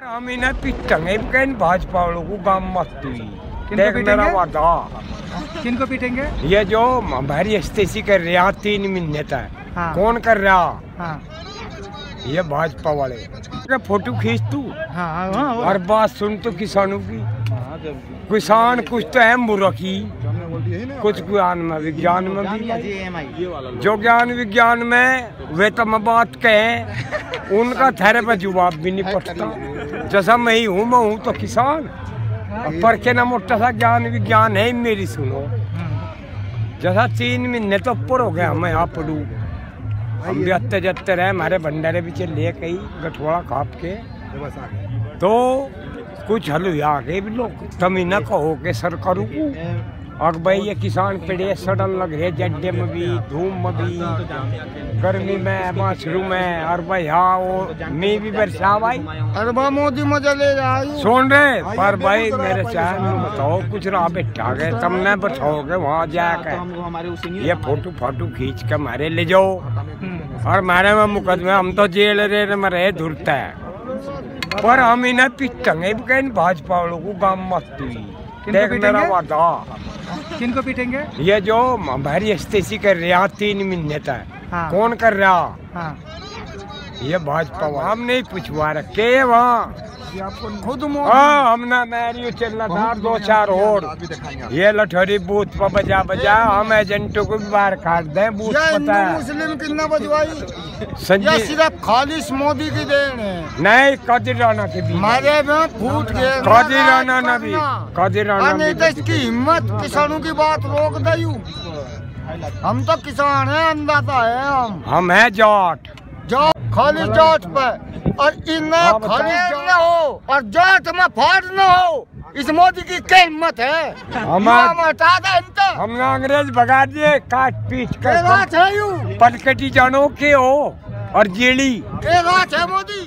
हम इन्हें पीटेंगे भाजपा वालों को गाँव मत देख मेरा वादा। किनको पीटेंगे? ये जो हमारी अस्तेसी कर रहे हैं 3 महीने तक। हाँ। कौन कर रहा? हाँ। ये भाजपा वाले। फोटो खींच तू। हाँ, और बात सुन तो किसानों की। किसान कुछ तो है मूर्खी, कुछ ज्ञान में विज्ञान में भी। जो ज्ञान विज्ञान में वे तो मैं बात कहे उनका थेरे पर जवाब भी नहीं पड़ता। जैसा मैं हूँ तो किसान पर के ना मोटा सा ज्ञान विज्ञान है मेरी सुनो। जैसा 3 महीने तो ऊपर हो गया मैं यहाँ पढ़ू। हम भी अत्ते जत्ते रहे हमारे भंडारे भी चले कई गठवाड़ा खाप के तो कुछ हल आगे भी लोग तमी न कहो के सरकारों को। और भाई ये किसान पेड़े सड़न लग रहे जड्डे में भी धूम में भी गर्मी में माशरू में। और भाई हाँ वो मैं भी बरसा भाई। अरे बा मोदी मजा ले रहा है सुन रहे पर भाई मेरे शहर में बताओ कुछ राह बैठा गए तब न बैठाओगे वहाँ जाकर ये फोटो खींच के मारे ले जाओ और मारे में मुकदमे हम तो जेल रे में रहे धुरता है। पर हम इन्हें पीटेंगे भाजपा वालों को गाँव मत देख मेरा वादा। किनको पीटेंगे? ये जो हमारी अस्तेसी कर रहे हैं 3 महीने तक। हाँ। कौन कर रहा? हाँ। ये भाजपा हम नहीं पूछवा रखे वहाँ खुद हमने मैरियो चलना था 2-4 और ये लठोरी बूथ पर बजा हम एजेंटों को भी बाहर काट दें बूथ पता है। मुस्लिम कितना बजवाई संजय सिर्फ खालिश मोदी की देन है। नहीं कादिर राणा के भी मारे में फूट गए कादिर राणा ने भी कादिर राणा नहीं तो इसकी हिम्मत किसानों की बात रोक दयू। हम तो किसान है अंदाजा है हम है जाट खाली जाट पे और इन्हें खाली न हो और जाट में फाड़ न हो। इस मोदी की क्या हिम्मत है? हमने अंग्रेज भगा दिए काट पीट कर पटकटी जानो के हो और जेड़ी राज है मोदी।